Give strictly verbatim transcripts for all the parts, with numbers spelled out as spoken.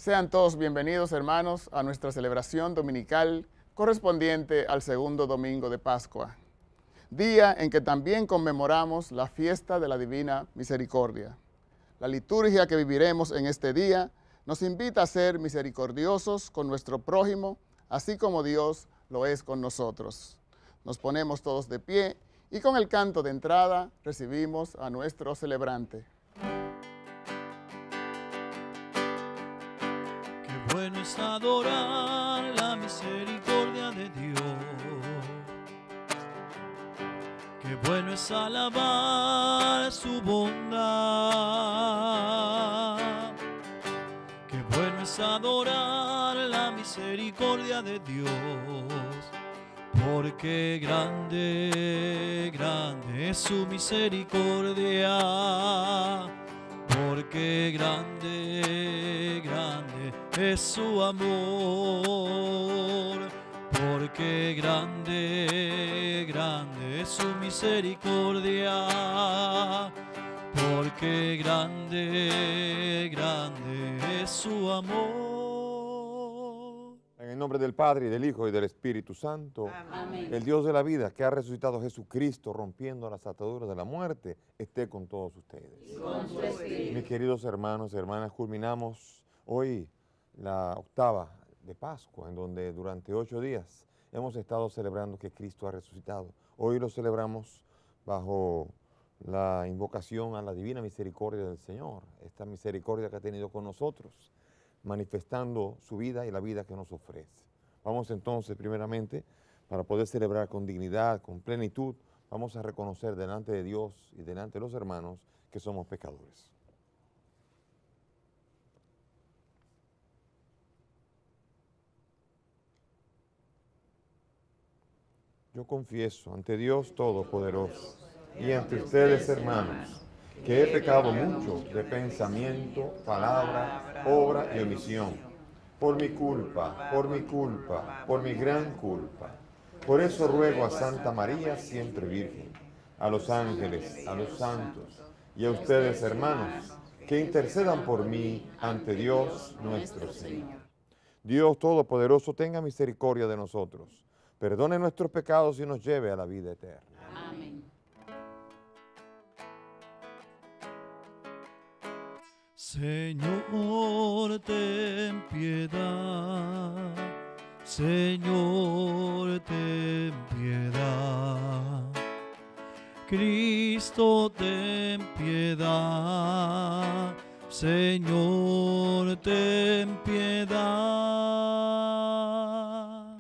Sean todos bienvenidos, hermanos, a nuestra celebración dominical correspondiente al segundo domingo de Pascua, día en que también conmemoramos la fiesta de la Divina Misericordia. La liturgia que viviremos en este día nos invita a ser misericordiosos con nuestro prójimo, así como Dios lo es con nosotros. Nos ponemos todos de pie y con el canto de entrada recibimos a nuestro celebrante. Qué bueno es adorar la misericordia de Dios. Qué bueno es alabar su bondad. Qué bueno es adorar la misericordia de Dios. Porque grande, grande es su misericordia. Porque grande, grande es su amor. Porque grande, grande es su misericordia. Porque grande, grande es su amor. En el nombre del Padre, y del Hijo, y del Espíritu Santo. Amén. El Dios de la vida, que ha resucitado a Jesucristo, rompiendo las ataduras de la muerte, esté con todos ustedes. Y con su espíritu. Mis queridos hermanos y hermanas, culminamos hoy la octava de Pascua, en donde durante ocho días hemos estado celebrando que Cristo ha resucitado. Hoy lo celebramos bajo la invocación a la divina misericordia del Señor, esta misericordia que ha tenido con nosotros, manifestando su vida y la vida que nos ofrece. Vamos entonces, primeramente, para poder celebrar con dignidad, con plenitud, vamos a reconocer delante de Dios y delante de los hermanos que somos pecadores. Yo confieso ante Dios Todopoderoso y ante ustedes, hermanos, que he pecado mucho de pensamiento, palabra, obra y omisión, por mi culpa, por mi culpa, por mi gran culpa. Por eso ruego a Santa María, siempre Virgen, a los ángeles, a los santos y a ustedes, hermanos, que intercedan por mí ante Dios nuestro Señor. Dios Todopoderoso tenga misericordia de nosotros, perdone nuestros pecados y nos lleve a la vida eterna. Amén. Señor, ten piedad. Señor, ten piedad. Cristo, ten piedad. Señor, ten piedad.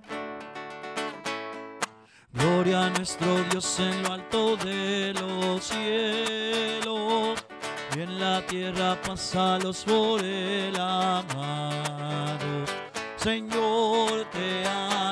Gloria a nuestro Dios en lo alto de los cielos, y en la tierra pasalos por el amado. Señor, te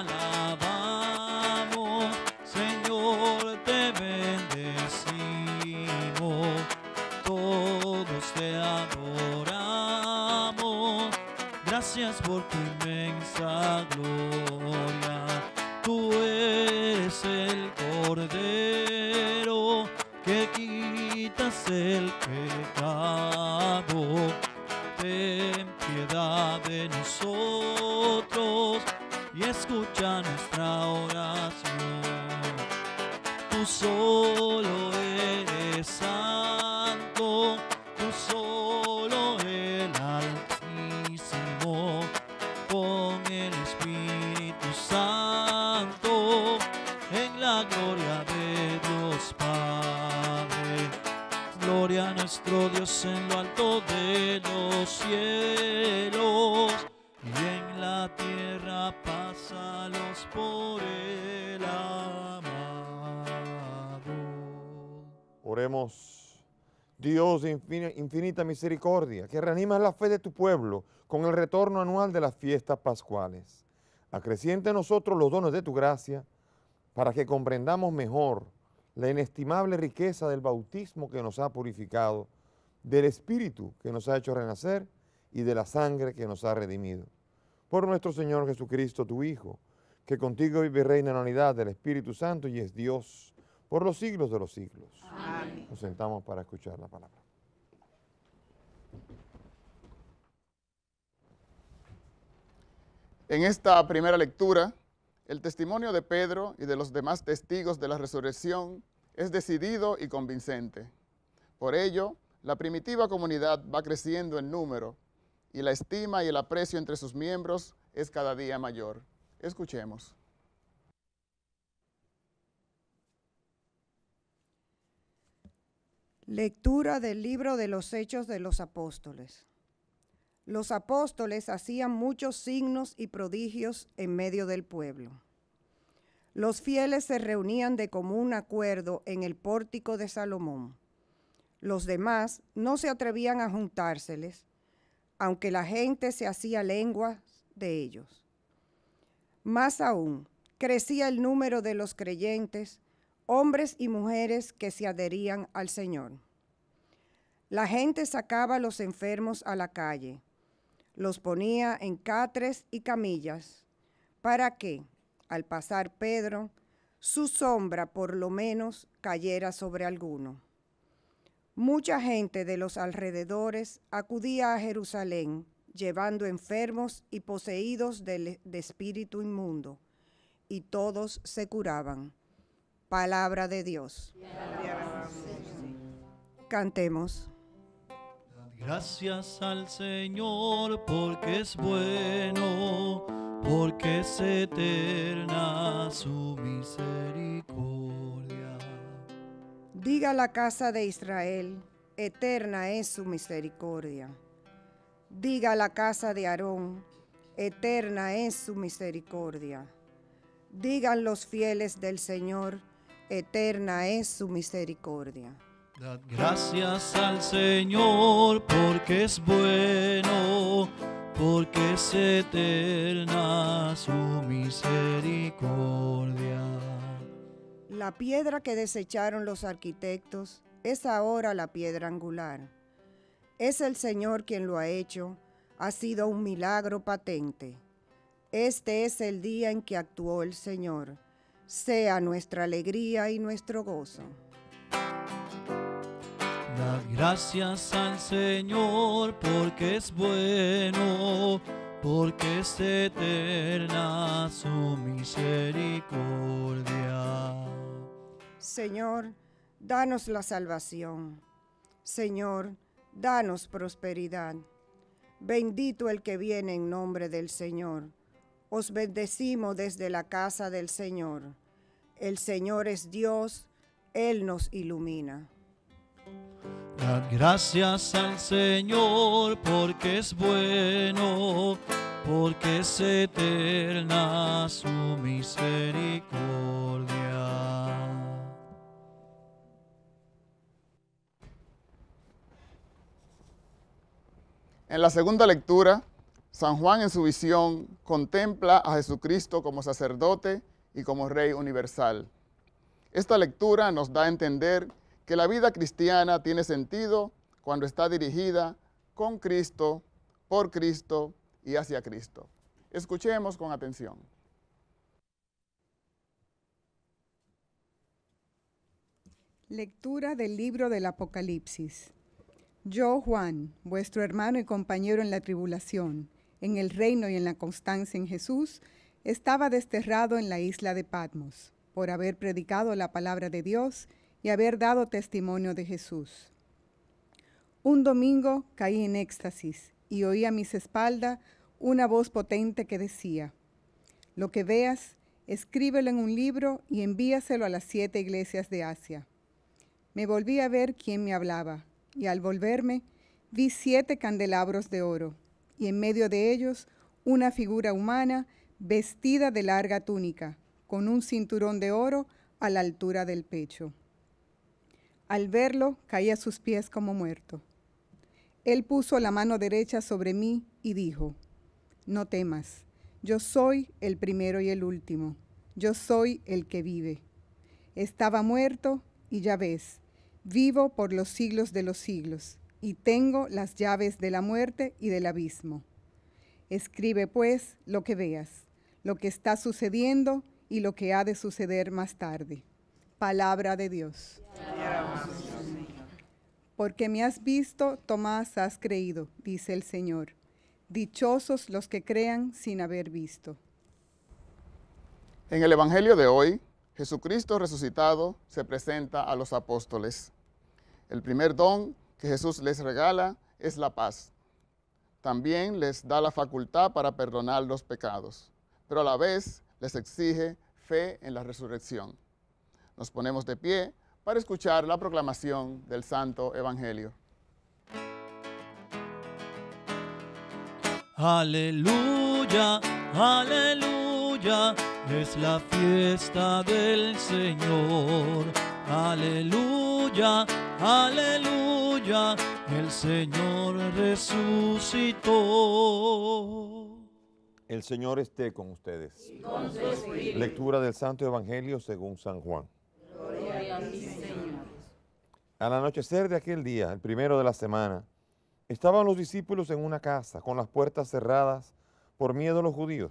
alabamos, Señor, te bendecimos, todos te adoramos. Gracias por tu inmensa gloria. Tú eres el Cordero que quitas el pecado. Ten piedad de nosotros y escucha nuestra oración. Tú solo eres santo, tú solo el Altísimo, con el Espíritu Santo, en la gloria de Dios Padre. Gloria a nuestro Dios en lo alto de los cielos, y en la tierra pásalos por el amado. Oremos. Dios de infinita misericordia, que reanimas la fe de tu pueblo con el retorno anual de las fiestas pascuales. Acreciente en nosotros los dones de tu gracia, para que comprendamos mejor la inestimable riqueza del bautismo que nos ha purificado, del Espíritu que nos ha hecho renacer y de la sangre que nos ha redimido. Por nuestro Señor Jesucristo, tu Hijo, que contigo vive y reina en la unidad del Espíritu Santo y es Dios por los siglos de los siglos. Amén. Nos sentamos para escuchar la palabra. En esta primera lectura, el testimonio de Pedro y de los demás testigos de la resurrección es decidido y convincente. Por ello, la primitiva comunidad va creciendo en número y la estima y el aprecio entre sus miembros es cada día mayor. Escuchemos. Lectura del libro de los Hechos de los Apóstoles. Los apóstoles hacían muchos signos y prodigios en medio del pueblo. Los fieles se reunían de común acuerdo en el pórtico de Salomón. Los demás no se atrevían a juntárseles, aunque la gente se hacía lenguas de ellos. Más aún, crecía el número de los creyentes, hombres y mujeres que se adherían al Señor. La gente sacaba a los enfermos a la calle, los ponía en catres y camillas, para que, al pasar Pedro, su sombra por lo menos cayera sobre alguno. Mucha gente de los alrededores acudía a Jerusalén, llevando enfermos y poseídos de, de espíritu inmundo, y todos se curaban. Palabra de Dios. Cantemos. Gracias al Señor porque es bueno, porque es eterna su misericordia. Diga la casa de Israel, eterna es su misericordia. Diga la casa de Aarón, eterna es su misericordia. Digan los fieles del Señor, eterna es su misericordia. Dad gracias al Señor porque es bueno, porque es eterna su misericordia. La piedra que desecharon los arquitectos es ahora la piedra angular. Es el Señor quien lo ha hecho, ha sido un milagro patente. Este es el día en que actuó el Señor. Sea nuestra alegría y nuestro gozo. Dad gracias al Señor porque es bueno, porque es eterna su misericordia. Señor, danos la salvación. Señor, danos prosperidad. Bendito el que viene en nombre del Señor. Os bendecimos desde la casa del Señor. El Señor es Dios, Él nos ilumina. Dad gracias al Señor porque es bueno, porque es eterna su misericordia. En la segunda lectura, San Juan en su visión contempla a Jesucristo como sacerdote y como Rey universal. Esta lectura nos da a entender que la vida cristiana tiene sentido cuando está dirigida con Cristo, por Cristo y hacia Cristo. Escuchemos con atención. Lectura del libro del Apocalipsis. Yo, Juan, vuestro hermano y compañero en la tribulación, en el reino y en la constancia en Jesús, estaba desterrado en la isla de Patmos, por haber predicado la palabra de Dios y haber dado testimonio de Jesús. Un domingo caí en éxtasis y oí a mis espaldas una voz potente que decía: lo que veas, escríbelo en un libro y envíaselo a las siete iglesias de Asia. Me volví a ver quién me hablaba, y al volverme vi siete candelabros de oro, y en medio de ellos una figura humana vestida de larga túnica, con un cinturón de oro a la altura del pecho. Al verlo, caí a sus pies como muerto. Él puso la mano derecha sobre mí y dijo: no temas, yo soy el primero y el último, yo soy el que vive. Estaba muerto y ya ves, vivo por los siglos de los siglos, y tengo las llaves de la muerte y del abismo. Escribe pues lo que veas, lo que está sucediendo y lo que ha de suceder más tarde. Palabra de Dios. Porque me has visto, Tomás, has creído, dice el Señor. Dichosos los que crean sin haber visto. En el Evangelio de hoy, Jesucristo resucitado se presenta a los apóstoles. El primer don que Jesús les regala es la paz. También les da la facultad para perdonar los pecados, pero a la vez les exige fe en la resurrección. Nos ponemos de pie para escuchar la proclamación del Santo Evangelio. Aleluya, aleluya, es la fiesta del Señor. Aleluya, aleluya, el Señor resucitó. El Señor esté con ustedes. Y con su espíritu. Lectura del Santo Evangelio según San Juan. Gloria a ti, Señor. Al anochecer de aquel día, el primero de la semana, estaban los discípulos en una casa con las puertas cerradas por miedo a los judíos.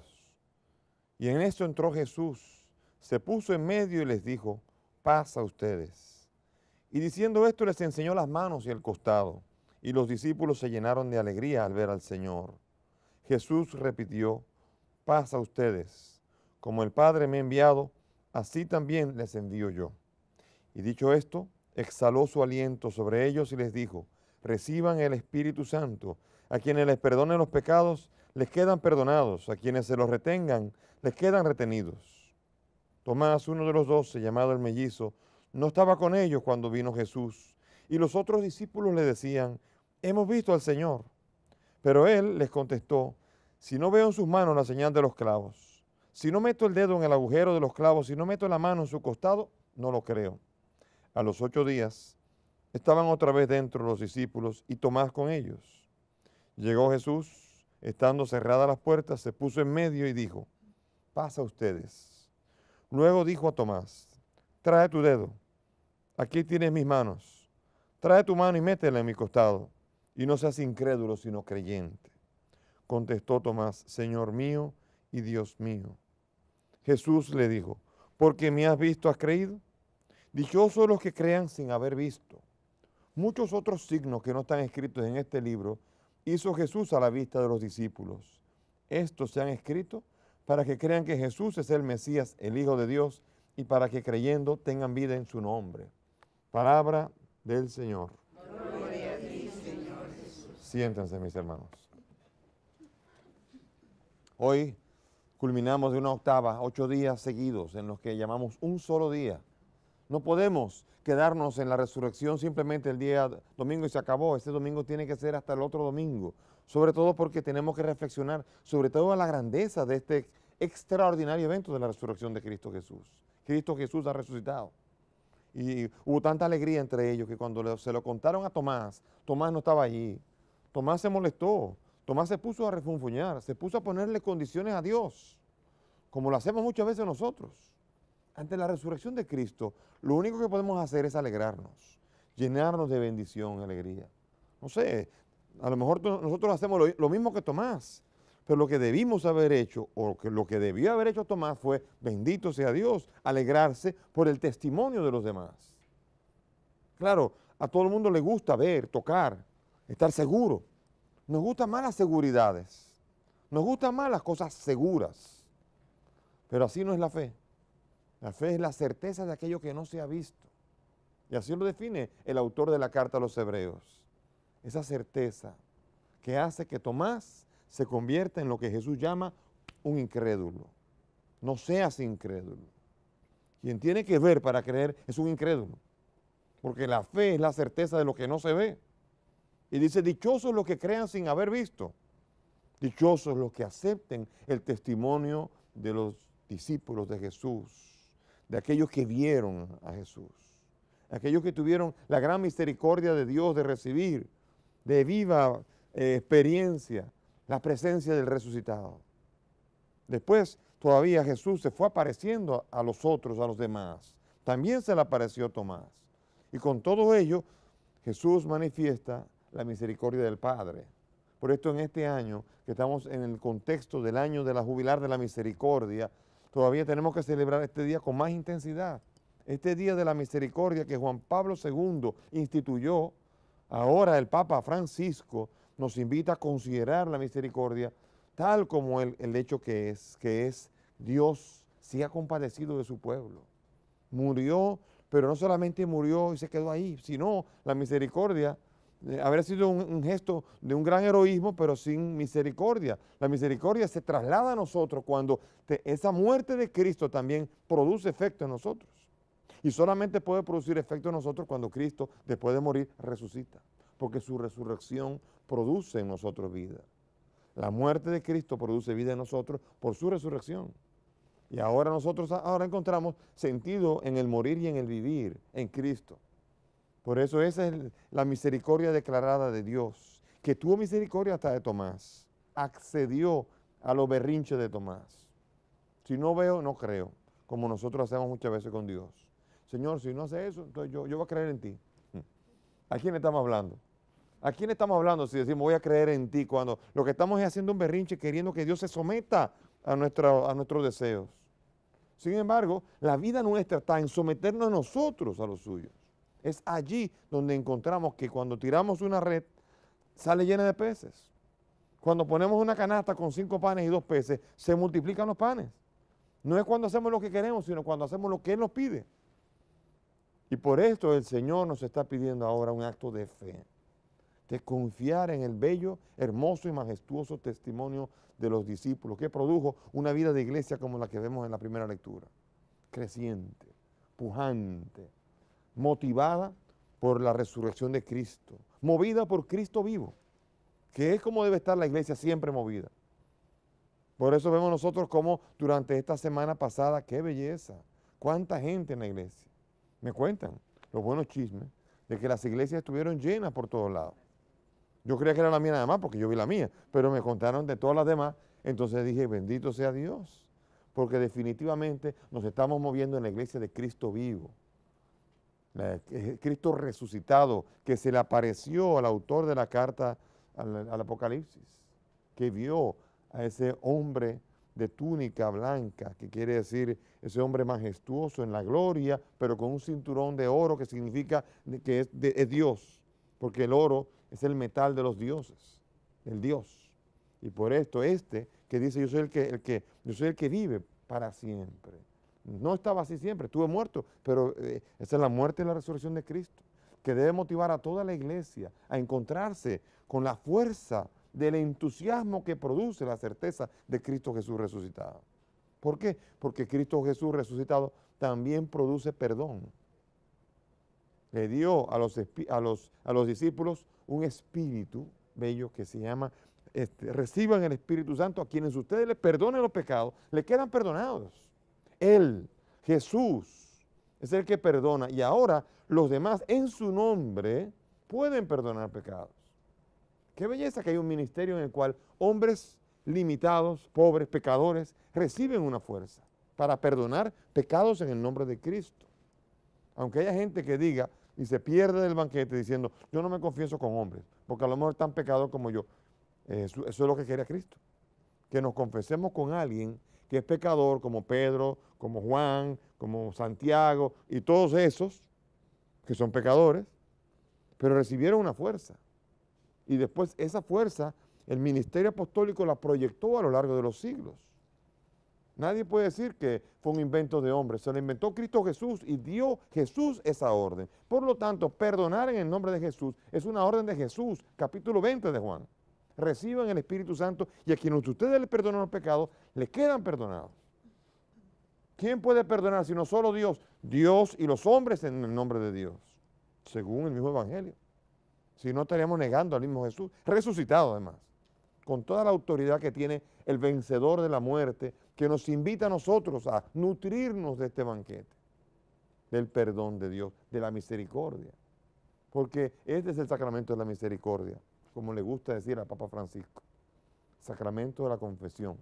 Y en esto entró Jesús, se puso en medio y les dijo, paz a ustedes. Y diciendo esto les enseñó las manos y el costado, y los discípulos se llenaron de alegría al ver al Señor. Jesús repitió, paz a ustedes. Como el Padre me ha enviado, así también les envío yo. Y dicho esto, exhaló su aliento sobre ellos y les dijo, reciban el Espíritu Santo. A quienes les perdonen los pecados, les quedan perdonados. A quienes se los retengan, les quedan retenidos. Tomás, uno de los doce, llamado el mellizo, no estaba con ellos cuando vino Jesús. Y los otros discípulos le decían, hemos visto al Señor. Pero él les contestó, si no veo en sus manos la señal de los clavos, si no meto el dedo en el agujero de los clavos, si no meto la mano en su costado, no lo creo. A los ocho días, estaban otra vez dentro los discípulos y Tomás con ellos. Llegó Jesús, estando cerradas las puertas, se puso en medio y dijo, paz a ustedes. Luego dijo a Tomás, trae tu dedo, aquí tienes mis manos, trae tu mano y métela en mi costado, y no seas incrédulo sino creyente. Contestó Tomás, Señor mío y Dios mío. Jesús le dijo, porque me has visto, has creído. Dichosos los que crean sin haber visto. Muchos otros signos que no están escritos en este libro hizo Jesús a la vista de los discípulos. Estos se han escrito para que crean que Jesús es el Mesías, el Hijo de Dios, y para que creyendo tengan vida en su nombre. Palabra del Señor. Gloria a ti, Señor Jesús. Siéntense, mis hermanos. Hoy culminamos de una octava, ocho días seguidos en los que llamamos un solo día. No podemos quedarnos en la resurrección simplemente el día domingo y se acabó. Este domingo tiene que ser hasta el otro domingo. Sobre todo porque tenemos que reflexionar sobre todo la grandeza de este extraordinario evento de la resurrección de Cristo Jesús. Cristo Jesús ha resucitado. Y hubo tanta alegría entre ellos que cuando se lo contaron a Tomás, Tomás no estaba allí. Tomás se molestó. Tomás se puso a refunfuñar, se puso a ponerle condiciones a Dios, como lo hacemos muchas veces nosotros. Ante la resurrección de Cristo, lo único que podemos hacer es alegrarnos, llenarnos de bendición y alegría. No sé, a lo mejor nosotros hacemos lo, lo mismo que Tomás, pero lo que debimos haber hecho, o que lo que debió haber hecho Tomás fue, bendito sea Dios, alegrarse por el testimonio de los demás. Claro, a todo el mundo le gusta ver, tocar, estar seguro. Nos gustan más las seguridades, nos gustan más las cosas seguras, pero así no es la fe. La fe es la certeza de aquello que no se ha visto. Y así lo define el autor de la carta a los Hebreos. Esa certeza que hace que Tomás se convierta en lo que Jesús llama un incrédulo. No seas incrédulo. Quien tiene que ver para creer es un incrédulo. Porque la fe es la certeza de lo que no se ve. Y dice, dichosos los que crean sin haber visto. Dichosos los que acepten el testimonio de los discípulos de Jesús. De aquellos que vieron a Jesús, aquellos que tuvieron la gran misericordia de Dios de recibir de viva eh, experiencia la presencia del resucitado. Después todavía Jesús se fue apareciendo a los otros, a los demás. También se le apareció Tomás. Y con todo ello, Jesús manifiesta la misericordia del Padre. Por esto en este año, que estamos en el contexto del año de la jubilar de la misericordia, todavía tenemos que celebrar este día con más intensidad. Este día de la misericordia que Juan Pablo segundo instituyó, ahora el Papa Francisco nos invita a considerar la misericordia tal como el, el hecho que es, que es Dios se ha compadecido de su pueblo. Murió, pero no solamente murió y se quedó ahí, sino la misericordia eh, habría sido un, un gesto de un gran heroísmo, pero sin misericordia. La misericordia se traslada a nosotros cuando te, esa muerte de Cristo también produce efecto en nosotros. Y solamente puede producir efecto en nosotros cuando Cristo, después de morir, resucita, porque su resurrección produce en nosotros vida. La muerte de Cristo produce vida en nosotros por su resurrección. Y ahora nosotros ahora encontramos sentido en el morir y en el vivir en Cristo. Por eso esa es la misericordia declarada de Dios, que tuvo misericordia hasta de Tomás, accedió a los berrinches de Tomás. Si no veo, no creo, como nosotros hacemos muchas veces con Dios. Señor, si no hace eso, entonces yo, yo voy a creer en ti. ¿A quién estamos hablando? ¿A quién estamos hablando si decimos voy a creer en ti cuando lo que estamos es haciendo un berrinche queriendo que Dios se someta a, nuestra, a nuestros deseos? Sin embargo, la vida nuestra está en someternos nosotros a los suyos. Es allí donde encontramos que cuando tiramos una red, sale llena de peces. Cuando ponemos una canasta con cinco panes y dos peces, se multiplican los panes. No es cuando hacemos lo que queremos, sino cuando hacemos lo que Él nos pide. Y por esto el Señor nos está pidiendo ahora un acto de fe, de confiar en el bello, hermoso y majestuoso testimonio de los discípulos, que produjo una vida de iglesia como la que vemos en la primera lectura, creciente, pujante, motivada por la resurrección de Cristo, movida por Cristo vivo, que es como debe estar la iglesia siempre movida. Por eso vemos nosotros como durante esta semana pasada, qué belleza, cuánta gente en la iglesia. Me cuentan los buenos chismes de que las iglesias estuvieron llenas por todos lados. Yo creía que era la mía nada más porque yo vi la mía, pero me contaron de todas las demás, entonces dije, bendito sea Dios, porque definitivamente nos estamos moviendo en la iglesia de Cristo vivo, la, Cristo resucitado, que se le apareció al autor de la carta al, al Apocalipsis, que vio a ese hombre de túnica blanca, que quiere decir ese hombre majestuoso en la gloria, pero con un cinturón de oro que significa que es, de, es Dios, porque el oro es el metal de los dioses, el Dios. Y por esto este que dice yo soy el que, el que, yo soy el que vive para siempre. No estaba así siempre, estuve muerto, pero eh, esa es la muerte y la resurrección de Cristo, que debe motivar a toda la iglesia a encontrarse con la fuerza del entusiasmo que produce la certeza de Cristo Jesús resucitado. ¿Por qué? Porque Cristo Jesús resucitado también produce perdón. Le dio a los, a los, a los discípulos un espíritu bello que se llama, este, reciban el Espíritu Santo, a quienes ustedes les perdonen los pecados, le quedan perdonados. Él, Jesús, es el que perdona y ahora los demás en su nombre pueden perdonar pecados. Qué belleza que hay un ministerio en el cual hombres limitados, pobres, pecadores, reciben una fuerza para perdonar pecados en el nombre de Cristo. Aunque haya gente que diga y se pierde del banquete diciendo, yo no me confieso con hombres, porque a lo mejor tan pecador como yo. Eso, eso es lo que quería Cristo, que nos confesemos con alguien que es pecador, como Pedro, como Juan, como Santiago, y todos esos que son pecadores, pero recibieron una fuerza. Y después esa fuerza, el ministerio apostólico la proyectó a lo largo de los siglos. Nadie puede decir que fue un invento de hombres, se lo inventó Cristo Jesús y dio Jesús esa orden. Por lo tanto, perdonar en el nombre de Jesús es una orden de Jesús, capítulo veinte de Juan. Reciban el Espíritu Santo y a quienes ustedes les perdonan los pecados, les quedan perdonados. ¿Quién puede perdonar sino solo Dios? Dios y los hombres en el nombre de Dios, según el mismo Evangelio. Si no, estaríamos negando al mismo Jesús, resucitado además, con toda la autoridad que tiene el vencedor de la muerte, que nos invita a nosotros a nutrirnos de este banquete, del perdón de Dios, de la misericordia. Porque este es el sacramento de la misericordia, como le gusta decir al Papa Francisco, sacramento de la confesión,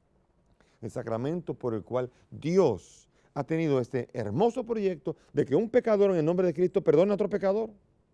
el sacramento por el cual Dios ha tenido este hermoso proyecto de que un pecador en el nombre de Cristo perdone a otro pecador,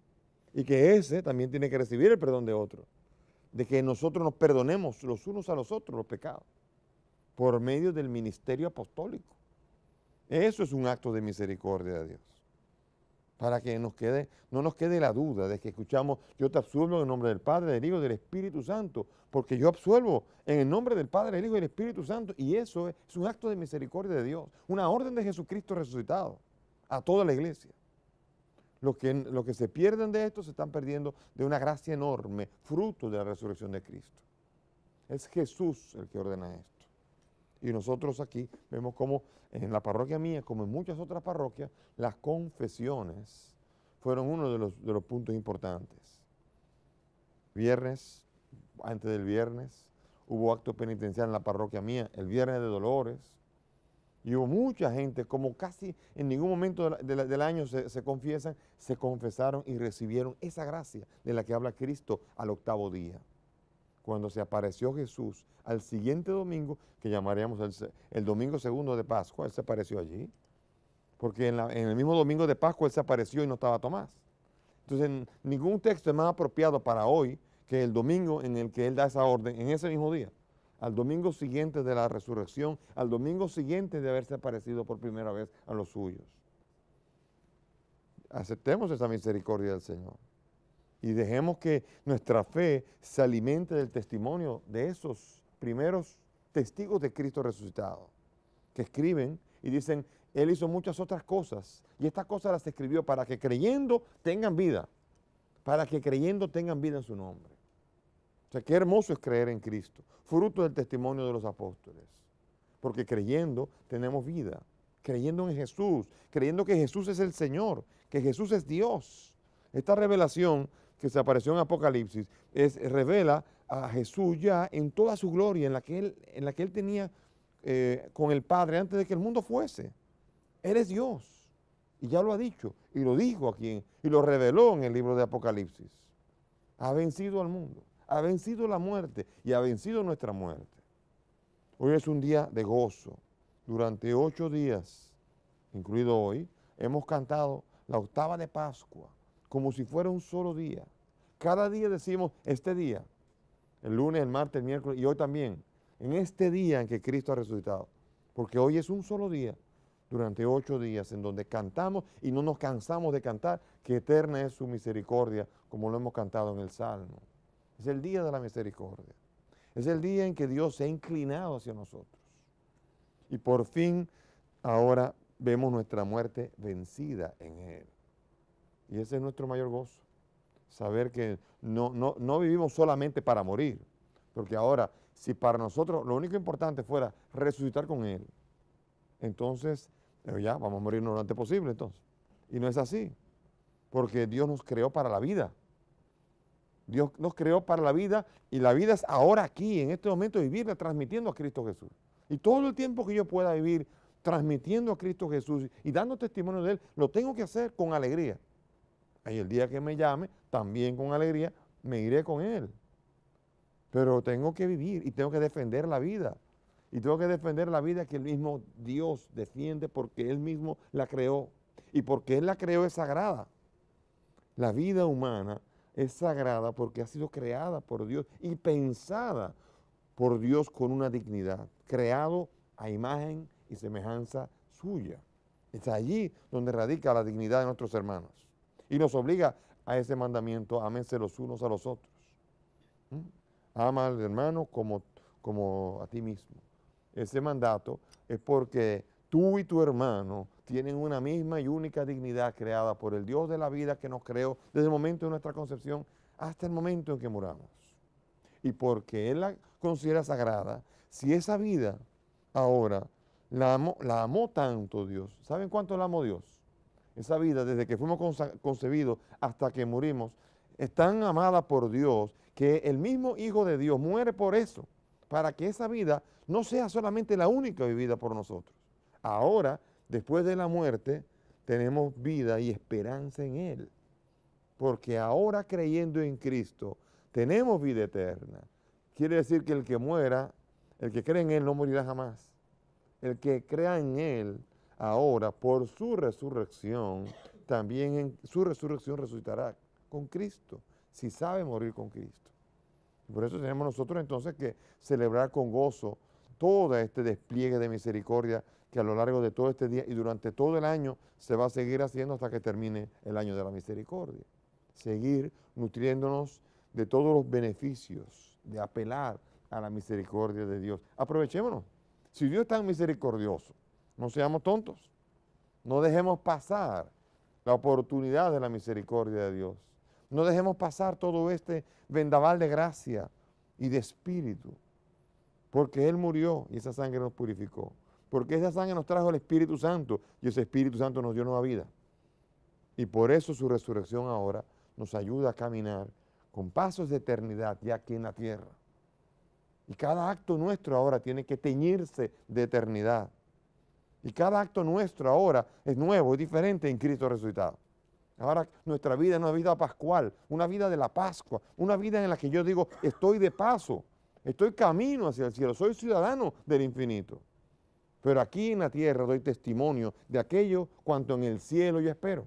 y que ese también tiene que recibir el perdón de otro, de que nosotros nos perdonemos los unos a los otros los pecados, por medio del ministerio apostólico. Eso es un acto de misericordia de Dios. para que nos quede, no nos quede la duda de que escuchamos, yo te absuelvo en el nombre del Padre, del Hijo y del Espíritu Santo, porque yo absuelvo en el nombre del Padre, del Hijo y del Espíritu Santo, y eso es, es un acto de misericordia de Dios, una orden de Jesucristo resucitado a toda la iglesia. Los que, los que se pierden de esto se están perdiendo de una gracia enorme, fruto de la resurrección de Cristo. Es Jesús el que ordena esto. Y nosotros aquí vemos como en la parroquia mía, como en muchas otras parroquias, las confesiones fueron uno de los, de los puntos importantes. Viernes, antes del viernes, hubo acto penitencial en la parroquia mía, el viernes de Dolores, y hubo mucha gente, como casi en ningún momento de la, de la, del año se, se confiesan, se confesaron y recibieron esa gracia de la que habla Cristo al octavo día. Cuando se apareció Jesús al siguiente domingo, que llamaríamos el, el domingo segundo de Pascua, Él se apareció allí. Porque en, la, en el mismo domingo de Pascua Él se apareció y no estaba Tomás. Entonces, ningún texto es más apropiado para hoy que el domingo en el que Él da esa orden, en ese mismo día. Al domingo siguiente de la resurrección, al domingo siguiente de haberse aparecido por primera vez a los suyos. Aceptemos esa misericordia del Señor. Y dejemos que nuestra fe se alimente del testimonio de esos primeros testigos de Cristo resucitado, que escriben y dicen, Él hizo muchas otras cosas, y estas cosas las escribió para que creyendo tengan vida, para que creyendo tengan vida en su nombre. O sea, qué hermoso es creer en Cristo, fruto del testimonio de los apóstoles, porque creyendo tenemos vida, creyendo en Jesús, creyendo que Jesús es el Señor, que Jesús es Dios. Esta revelación que se apareció en Apocalipsis, es, revela a Jesús ya en toda su gloria, en la que él, en la que él tenía eh, con el Padre antes de que el mundo fuese. Él es Dios, y ya lo ha dicho, y lo dijo aquí, y lo reveló en el libro de Apocalipsis. Ha vencido al mundo, ha vencido la muerte, y ha vencido nuestra muerte. Hoy es un día de gozo. Durante ocho días, incluido hoy, hemos cantado la octava de Pascua, como si fuera un solo día. Cada día decimos, este día, el lunes, el martes, el miércoles y hoy también, en este día en que Cristo ha resucitado. Porque hoy es un solo día, durante ocho días, en donde cantamos y no nos cansamos de cantar, que eterna es su misericordia, como lo hemos cantado en el Salmo. Es el día de la misericordia. Es el día en que Dios se ha inclinado hacia nosotros. Y por fin, ahora vemos nuestra muerte vencida en Él. Y ese es nuestro mayor gozo, saber que no, no, no vivimos solamente para morir, porque ahora, si para nosotros lo único importante fuera resucitar con Él, entonces eh, ya vamos a morir lo antes posible entonces. Y no es así, porque Dios nos creó para la vida. Dios nos creó para la vida y la vida es ahora aquí, en este momento, vivirla transmitiendo a Cristo Jesús. Y todo el tiempo que yo pueda vivir transmitiendo a Cristo Jesús y dando testimonio de Él, lo tengo que hacer con alegría. Y el día que me llame, también con alegría, me iré con Él. Pero tengo que vivir y tengo que defender la vida. Y tengo que defender la vida que el mismo Dios defiende porque Él mismo la creó. Y porque Él la creó es sagrada. La vida humana es sagrada porque ha sido creada por Dios y pensada por Dios con una dignidad. Creado a imagen y semejanza suya. Es allí donde radica la dignidad de nuestros hermanos. Y nos obliga a ese mandamiento, ámense los unos a los otros. ¿Mm? Ama al hermano como, como a ti mismo. Ese mandato es porque tú y tu hermano tienen una misma y única dignidad creada por el Dios de la vida que nos creó desde el momento de nuestra concepción hasta el momento en que muramos. Y porque Él la considera sagrada, si esa vida ahora la amó, la amó tanto Dios, ¿saben cuánto la amó Dios? Esa vida, desde que fuimos concebidos hasta que murimos, es tan amada por Dios que el mismo Hijo de Dios muere por eso, para que esa vida no sea solamente la única vivida por nosotros. Ahora, después de la muerte, tenemos vida y esperanza en Él, porque ahora creyendo en Cristo, tenemos vida eterna. Quiere decir que el que muera, el que cree en Él no morirá jamás. El que crea en Él, ahora, por su resurrección, también en su resurrección resucitará con Cristo, si sabe morir con Cristo. Por eso tenemos nosotros entonces que celebrar con gozo todo este despliegue de misericordia que a lo largo de todo este día y durante todo el año se va a seguir haciendo hasta que termine el año de la misericordia. Seguir nutriéndonos de todos los beneficios, de apelar a la misericordia de Dios. Aprovechémonos. Si Dios es tan misericordioso, no seamos tontos. No dejemos pasar la oportunidad de la misericordia de Dios. No dejemos pasar todo este vendaval de gracia y de espíritu. Porque Él murió y esa sangre nos purificó. Porque esa sangre nos trajo el Espíritu Santo y ese Espíritu Santo nos dio nueva vida. Y por eso su resurrección ahora nos ayuda a caminar con pasos de eternidad ya aquí en la tierra. Y cada acto nuestro ahora tiene que teñirse de eternidad. Y cada acto nuestro ahora es nuevo, es diferente en Cristo resucitado. Ahora nuestra vida es una vida pascual, una vida de la Pascua, una vida en la que yo digo, estoy de paso, estoy camino hacia el cielo, soy ciudadano del infinito. Pero aquí en la tierra doy testimonio de aquello cuanto en el cielo yo espero.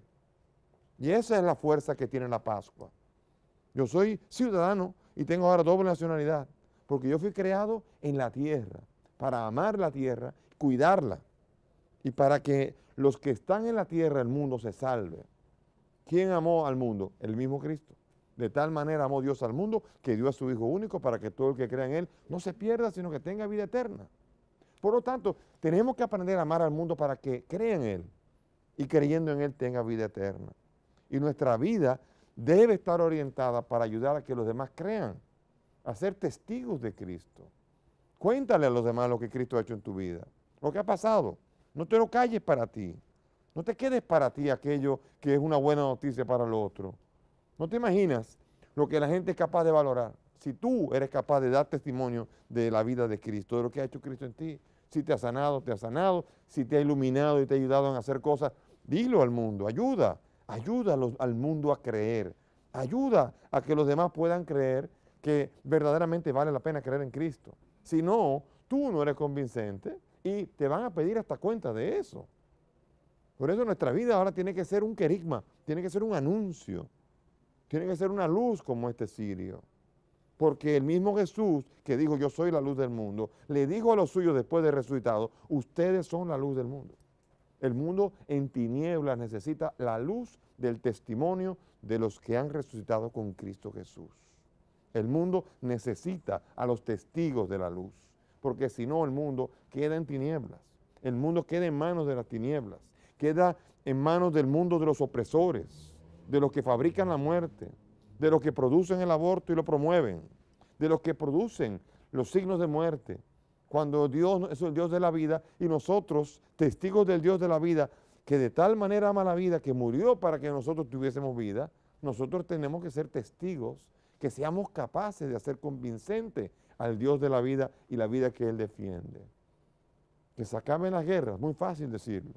Y esa es la fuerza que tiene la Pascua. Yo soy ciudadano y tengo ahora doble nacionalidad, porque yo fui creado en la tierra, para amar la tierra, cuidarla, y para que los que están en la tierra, el mundo, se salve. ¿Quién amó al mundo? El mismo Cristo. De tal manera amó Dios al mundo que dio a su Hijo único para que todo el que crea en Él no se pierda, sino que tenga vida eterna. Por lo tanto, tenemos que aprender a amar al mundo para que crea en Él y creyendo en Él tenga vida eterna. Y nuestra vida debe estar orientada para ayudar a que los demás crean, a ser testigos de Cristo. Cuéntale a los demás lo que Cristo ha hecho en tu vida, lo que ha pasado. No te lo calles para ti. No te quedes para ti aquello que es una buena noticia para el otro. No te imaginas lo que la gente es capaz de valorar. Si tú eres capaz de dar testimonio de la vida de Cristo, de lo que ha hecho Cristo en ti, si te ha sanado, te ha sanado, si te ha iluminado y te ha ayudado en hacer cosas, dilo al mundo, ayuda, ayuda a los, al mundo a creer, ayuda a que los demás puedan creer que verdaderamente vale la pena creer en Cristo. Si no, tú no eres convincente y te van a pedir hasta cuenta de eso. Por eso nuestra vida ahora tiene que ser un querigma, tiene que ser un anuncio, tiene que ser una luz como este cirio. Porque el mismo Jesús que dijo, yo soy la luz del mundo, le dijo a los suyos después de resucitado, ustedes son la luz del mundo. El mundo en tinieblas necesita la luz del testimonio de los que han resucitado con Cristo Jesús. El mundo necesita a los testigos de la luz, porque si no el mundo queda en tinieblas. El mundo queda en manos de las tinieblas, queda en manos del mundo de los opresores, de los que fabrican la muerte, de los que producen el aborto y lo promueven, de los que producen los signos de muerte, cuando Dios es el Dios de la vida y nosotros, testigos del Dios de la vida, que de tal manera ama la vida, que murió para que nosotros tuviésemos vida, nosotros tenemos que ser testigos, que seamos capaces de hacer convincente al Dios de la vida y la vida que Él defiende. Que se acaben las guerras, muy fácil decirlo,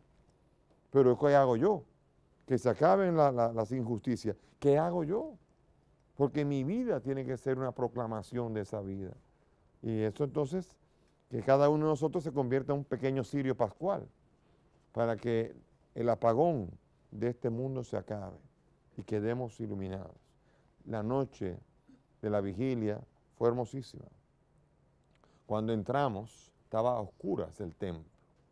pero ¿qué hago yo? Que se acaben la, la, las injusticias, ¿qué hago yo? Porque mi vida tiene que ser una proclamación de esa vida. Y eso entonces, que cada uno de nosotros se convierta en un pequeño cirio pascual, para que el apagón de este mundo se acabe y quedemos iluminados. La noche de la vigilia fue hermosísima. Cuando entramos, estaba a oscuras el templo.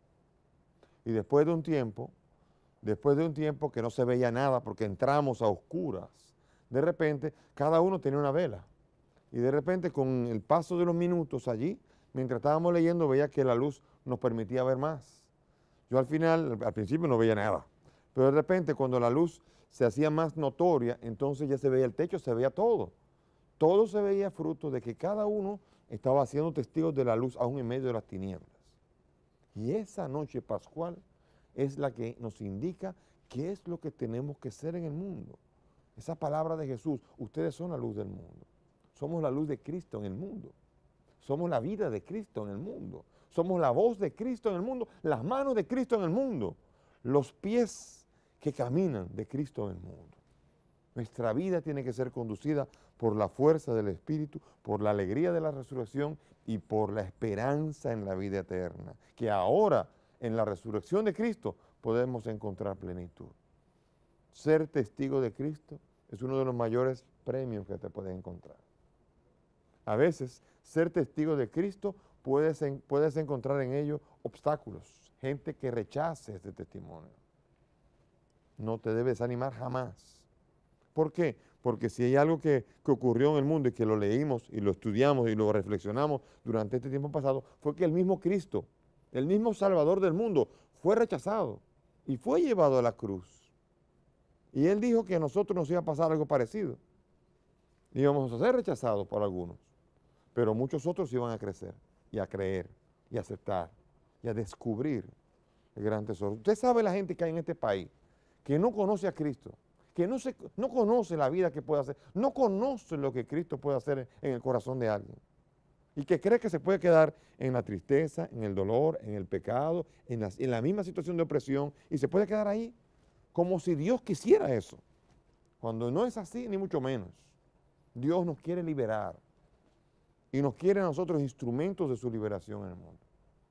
Y después de un tiempo, después de un tiempo que no se veía nada porque entramos a oscuras, de repente cada uno tenía una vela. Y de repente con el paso de los minutos allí, mientras estábamos leyendo, veía que la luz nos permitía ver más. Yo al final, al principio no veía nada, pero de repente cuando la luz se hacía más notoria, entonces ya se veía el techo, se veía todo. Todo se veía fruto de que cada uno estaba siendo testigos de la luz aún en medio de las tinieblas. Y esa noche pascual es la que nos indica qué es lo que tenemos que ser en el mundo. Esa palabra de Jesús, ustedes son la luz del mundo. Somos la luz de Cristo en el mundo. Somos la vida de Cristo en el mundo. Somos la voz de Cristo en el mundo, las manos de Cristo en el mundo, los pies que caminan de Cristo en el mundo. Nuestra vida tiene que ser conducida por la fuerza del Espíritu, por la alegría de la resurrección y por la esperanza en la vida eterna, que ahora en la resurrección de Cristo podemos encontrar plenitud. Ser testigo de Cristo es uno de los mayores premios que te puedes encontrar. A veces, ser testigo de Cristo puedes, en, puedes encontrar en ello obstáculos, gente que rechace este testimonio. No te debe desanimar jamás. ¿Por qué? Porque si hay algo que, que ocurrió en el mundo y que lo leímos y lo estudiamos y lo reflexionamos durante este tiempo pasado, fue que el mismo Cristo, el mismo Salvador del mundo, fue rechazado y fue llevado a la cruz. Y Él dijo que a nosotros nos iba a pasar algo parecido. Íbamos a ser rechazados por algunos, pero muchos otros iban a crecer y a creer y a aceptar y a descubrir el gran tesoro. Usted sabe la gente que hay en este país que no conoce a Cristo, que no, se, no conoce la vida que puede hacer, no conoce lo que Cristo puede hacer en el corazón de alguien y que cree que se puede quedar en la tristeza, en el dolor, en el pecado, en la, en la misma situación de opresión y se puede quedar ahí como si Dios quisiera eso, cuando no es así ni mucho menos. Dios nos quiere liberar y nos quiere a nosotros instrumentos de su liberación en el mundo.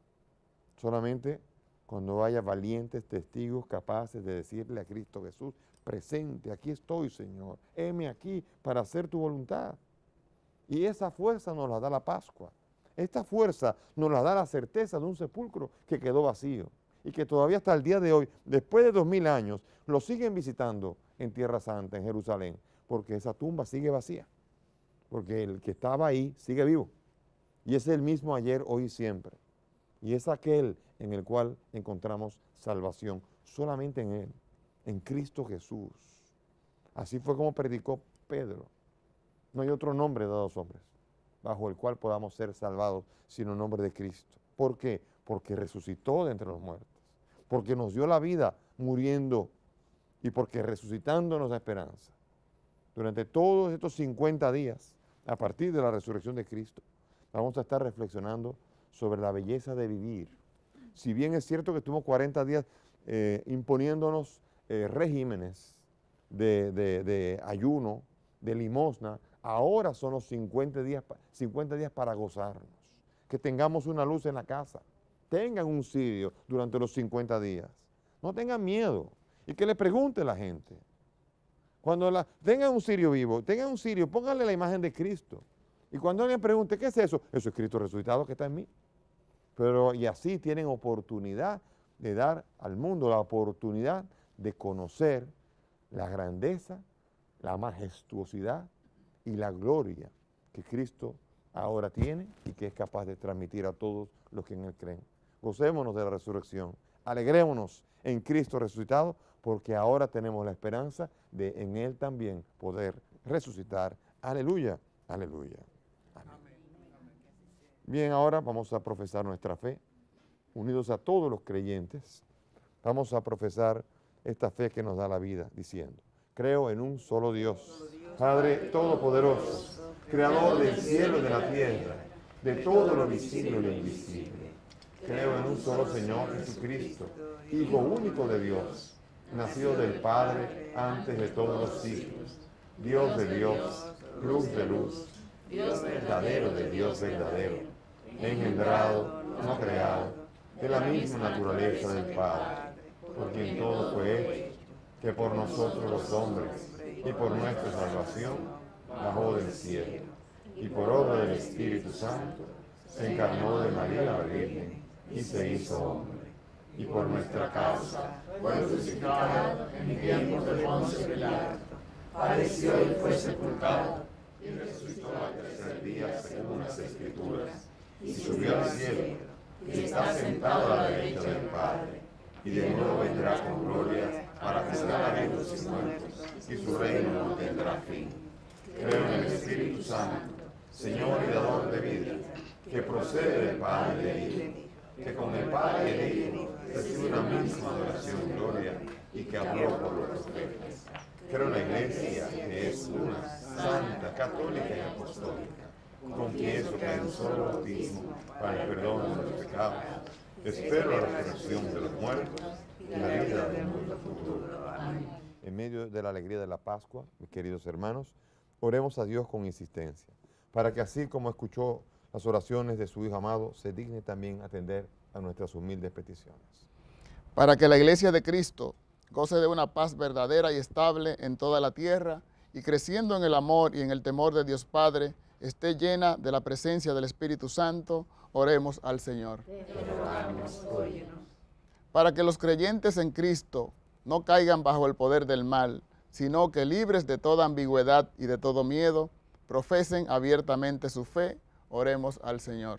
Solamente cuando haya valientes testigos capaces de decirle a Cristo Jesús, presente, aquí estoy, Señor, heme aquí para hacer tu voluntad. Y esa fuerza nos la da la Pascua. Esta fuerza nos la da la certeza de un sepulcro que quedó vacío y que todavía hasta el día de hoy, después de dos mil años, lo siguen visitando en Tierra Santa, en Jerusalén, porque esa tumba sigue vacía, porque el que estaba ahí sigue vivo. Y es el mismo ayer, hoy y siempre. Y es aquel en el cual encontramos salvación, solamente en Él, en Cristo Jesús. Así fue como predicó Pedro. No hay otro nombre dado a los hombres bajo el cual podamos ser salvados, sino el nombre de Cristo. ¿Por qué? Porque resucitó de entre los muertos, porque nos dio la vida muriendo y porque resucitando nos da esperanza. Durante todos estos cincuenta días, a partir de la resurrección de Cristo, vamos a estar reflexionando sobre la belleza de vivir. Si bien es cierto que estuvimos cuarenta días eh, imponiéndonos eh, regímenes de, de, de ayuno, de limosna, ahora son los cincuenta días, cincuenta días para gozarnos. Que tengamos una luz en la casa, tengan un cirio durante los cincuenta días. No tengan miedo y que le pregunte a la gente. Cuando la, tengan un cirio vivo, tengan un cirio, pónganle la imagen de Cristo. Y cuando alguien pregunte, ¿qué es eso? Eso es Cristo resucitado que está en mí. Pero y así tienen oportunidad de dar al mundo la oportunidad de conocer la grandeza, la majestuosidad y la gloria que Cristo ahora tiene y que es capaz de transmitir a todos los que en Él creen. Gocémonos de la resurrección, alegrémonos en Cristo resucitado, porque ahora tenemos la esperanza de en Él también poder resucitar. Aleluya, aleluya. Amén. Bien, ahora vamos a profesar nuestra fe, unidos a todos los creyentes. Vamos a profesar esta fe que nos da la vida, diciendo, creo en un solo Dios, Padre Todopoderoso, Creador del cielo y de la tierra, de todo lo visible y lo invisible. Creo en un solo Señor Jesucristo, Hijo único de Dios, nacido del Padre antes de todos los siglos, Dios de Dios, luz de luz, Dios verdadero de Dios verdadero, engendrado, no creado, de la misma naturaleza del Padre, por quien todo fue hecho, que por nosotros los hombres y por nuestra salvación bajó del cielo, y por obra del Espíritu Santo se encarnó de María la Virgen y se hizo hombre, y por nuestra causa fue crucificado en tiempos de Poncio Pilato, padeció y fue sepultado, y resucitó al tercer día según las Escrituras, y subió al cielo, y está sentado a la derecha del Padre, y de nuevo vendrá con gloria para juzgar a vivos y muertos, y su reino no tendrá fin. Creo en el Espíritu Santo, Señor y dador de vida, que procede del Padre y del Hijo, que con el Padre y el Hijo recibe una misma adoración y gloria, y que habló por los profetas. Creo en la Iglesia, que es una, santa, católica y apostólica. Confieso que hay un solo bautismo para el perdón de los pecados. Espero la resurrección de los muertos y la vida del mundo futuro. Amén. En medio de la alegría de la Pascua, mis queridos hermanos, oremos a Dios con insistencia, para que así como escuchó las oraciones de su Hijo amado, se digne también atender a nuestras humildes peticiones. Para que la Iglesia de Cristo goce de una paz verdadera y estable en toda la tierra y creciendo en el amor y en el temor de Dios Padre, esté llena de la presencia del Espíritu Santo, oremos al Señor. Te rogamos, óyenos. para que los creyentes en Cristo no caigan bajo el poder del mal, sino que libres de toda ambigüedad y de todo miedo, profesen abiertamente su fe. Oremos al Señor.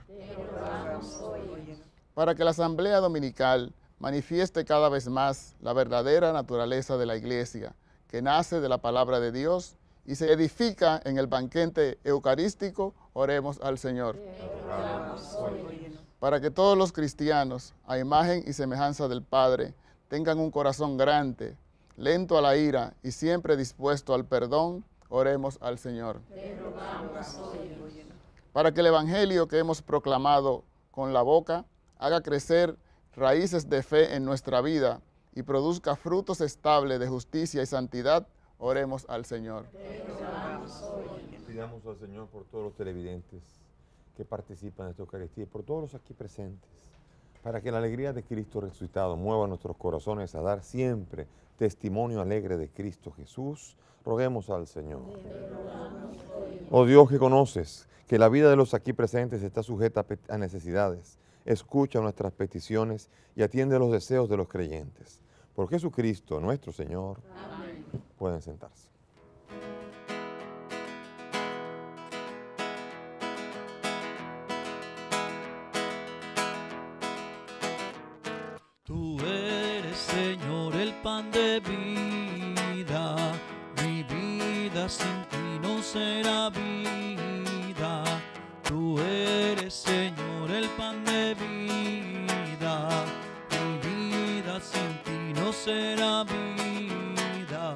Para que la Asamblea Dominical manifieste cada vez más la verdadera naturaleza de la Iglesia, que nace de la palabra de Dios y se edifica en el banquete eucarístico, oremos al Señor. Para que todos los cristianos, a imagen y semejanza del Padre, tengan un corazón grande, lento a la ira y siempre dispuesto al perdón, oremos al Señor. Para que el Evangelio que hemos proclamado con la boca haga crecer raíces de fe en nuestra vida y produzca frutos estables de justicia y santidad, oremos al Señor. Pidamos al Señor por todos los televidentes que participan de esta Eucaristía y por todos los aquí presentes, para que la alegría de Cristo resucitado mueva nuestros corazones a dar siempre testimonio alegre de Cristo Jesús. Roguemos al Señor. Oh Dios, que conoces que la vida de los aquí presentes está sujeta a necesidades, escucha nuestras peticiones y atiende los deseos de los creyentes. Por Jesucristo, nuestro Señor. Amén. Pueden sentarse. Tú eres, Señor, el pan de vida. Mi vida sin ti no será vida. Tú eres, Señor, el pan de vida. Mi vida sin ti no será vida.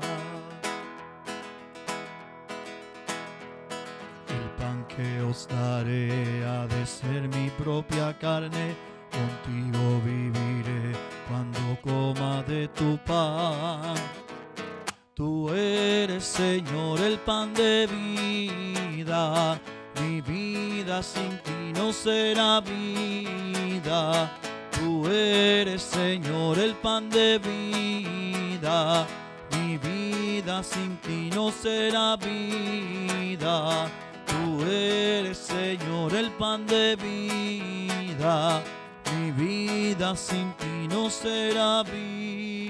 El pan que os daré ha de ser mi propia carne. Contigo viviré cuando coma de tu pan. Tú eres, Señor, el pan de vida. Mi vida sin ti no será vida. Tú eres, Señor, el pan de vida. Mi vida sin ti no será vida. Tú eres, Señor, el pan de vida. Mi vida sin ti no será vida.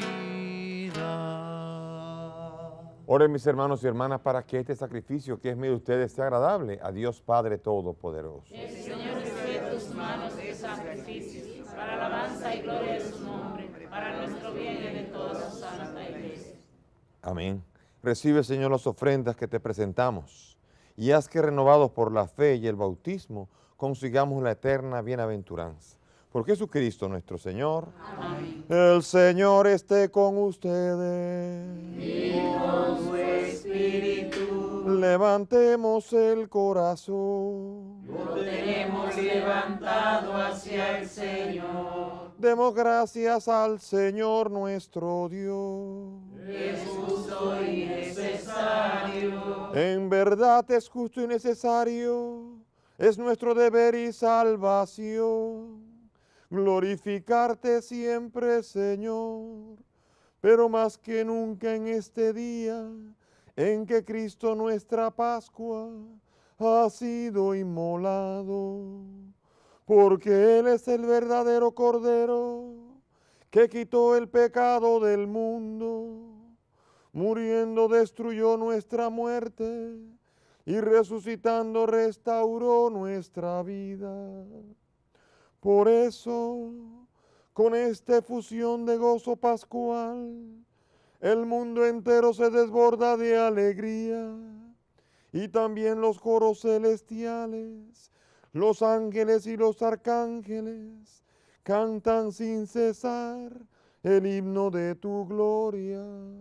Oren, mis hermanos y hermanas, para que este sacrificio que es mío de ustedes sea agradable a Dios Padre Todopoderoso. El Señor recibe de tus manos este sacrificio para alabanza y gloria de su nombre, para nuestro bien y de toda su santa iglesia. Amén. Recibe, Señor, las ofrendas que te presentamos y haz que, renovados por la fe y el bautismo, consigamos la eterna bienaventuranza. Por Jesucristo nuestro Señor. Amén. El Señor esté con ustedes. Y con su espíritu. Levantemos el corazón. Lo tenemos levantado hacia el Señor. Demos gracias al Señor nuestro Dios. Es justo y necesario. En verdad es justo y necesario. Es nuestro deber y salvación glorificarte siempre, Señor, pero más que nunca en este día en que Cristo nuestra Pascua ha sido inmolado, porque Él es el verdadero Cordero que quitó el pecado del mundo, muriendo destruyó nuestra muerte y resucitando restauró nuestra vida. Por eso, con esta efusión de gozo pascual, el mundo entero se desborda de alegría, y también los coros celestiales, los ángeles y los arcángeles, cantan sin cesar el himno de tu gloria.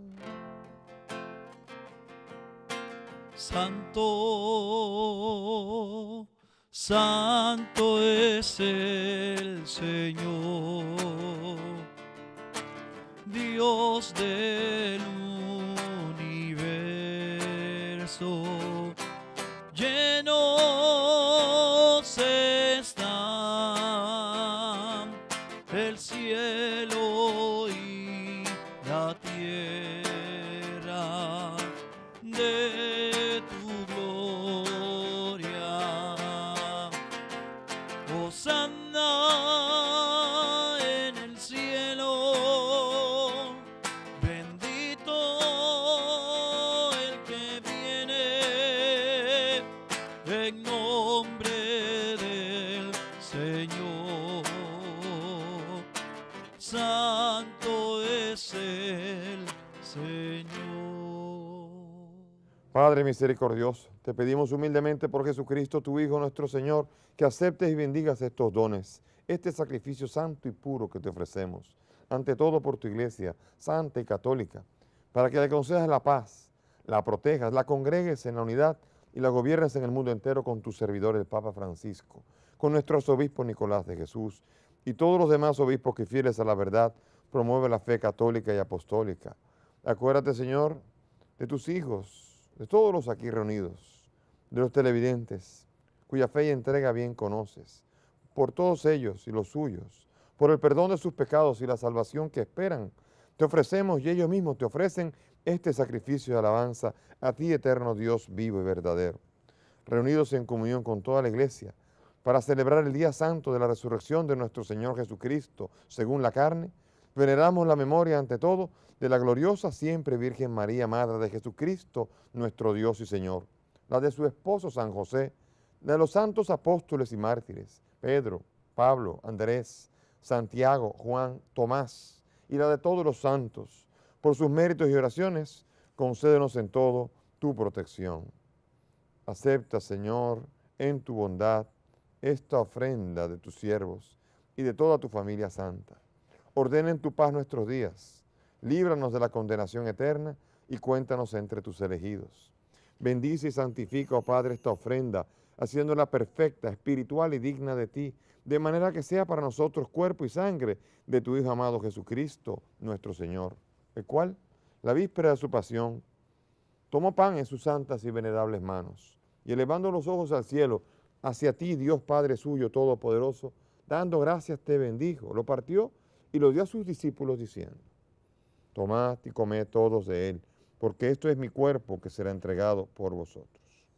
Santo, santo es el Señor, Dios del universo, llenos están el cielo y la tierra de tu gloria. Hosanna en el cielo. Señor. Padre misericordioso, te pedimos humildemente por Jesucristo, tu Hijo, nuestro Señor, que aceptes y bendigas estos dones, este sacrificio santo y puro que te ofrecemos, ante todo por tu Iglesia, santa y católica, para que le concedas la paz, la protejas, la congregues en la unidad y la gobiernes en el mundo entero con tu servidor, el Papa Francisco, con nuestro arzobispo Nicolás de Jesús y todos los demás obispos que, fieles a la verdad, promueven la fe católica y apostólica. Acuérdate, Señor, de tus hijos, de todos los aquí reunidos, de los televidentes, cuya fe y entrega bien conoces, por todos ellos y los suyos, por el perdón de sus pecados y la salvación que esperan, te ofrecemos y ellos mismos te ofrecen este sacrificio de alabanza a ti, eterno Dios vivo y verdadero. Reunidos en comunión con toda la Iglesia, para celebrar el día santo de la resurrección de nuestro Señor Jesucristo, según la carne, veneramos la memoria ante todo de la gloriosa siempre Virgen María, Madre de Jesucristo, nuestro Dios y Señor, la de su esposo San José, de los santos apóstoles y mártires, Pedro, Pablo, Andrés, Santiago, Juan, Tomás, y la de todos los santos. Por sus méritos y oraciones, concédenos en todo tu protección. Acepta, Señor, en tu bondad, esta ofrenda de tus siervos y de toda tu familia santa. Ordena en tu paz nuestros días, líbranos de la condenación eterna y cuéntanos entre tus elegidos. Bendice y santifica, oh Padre, esta ofrenda, haciéndola perfecta, espiritual y digna de ti, de manera que sea para nosotros cuerpo y sangre de tu Hijo amado Jesucristo, nuestro Señor, el cual, la víspera de su pasión, tomó pan en sus santas y venerables manos, y elevando los ojos al cielo, hacia ti, Dios Padre suyo todopoderoso, dando gracias te bendijo, lo partió y lo dio a sus discípulos diciendo: tomad y comed todos de él, porque esto es mi cuerpo que será entregado por vosotros.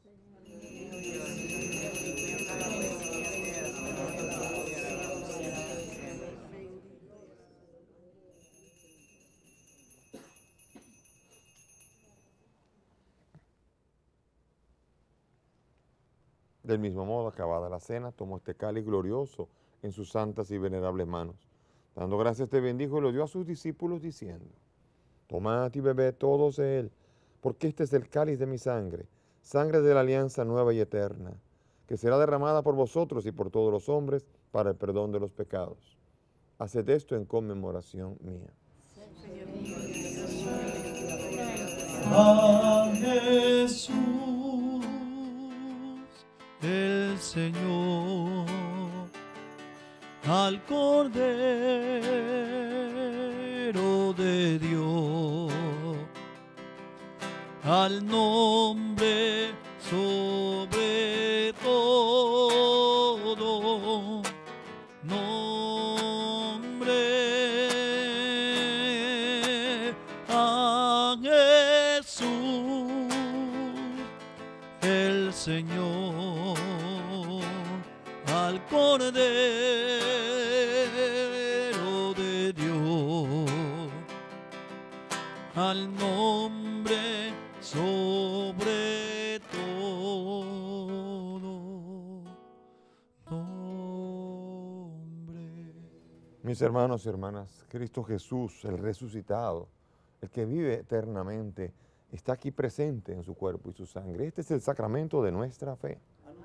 Del mismo modo, acabada la cena, tomó este cáliz glorioso en sus santas y venerables manos. Dando gracias te bendijo y lo dio a sus discípulos diciendo: tomad y bebed todos de él, porque este es el cáliz de mi sangre, sangre de la alianza nueva y eterna, que será derramada por vosotros y por todos los hombres para el perdón de los pecados. Haced esto en conmemoración mía. A Jesús, el Señor, al Cordero de Dios, al nombre sobre todo nombre, a Jesús, el Señor, al Cordero de Dios, al nombre sobre todo nombre. Mis hermanos y hermanas, Cristo Jesús, el resucitado, el que vive eternamente, está aquí presente en su cuerpo y su sangre. Este es el sacramento de nuestra fe.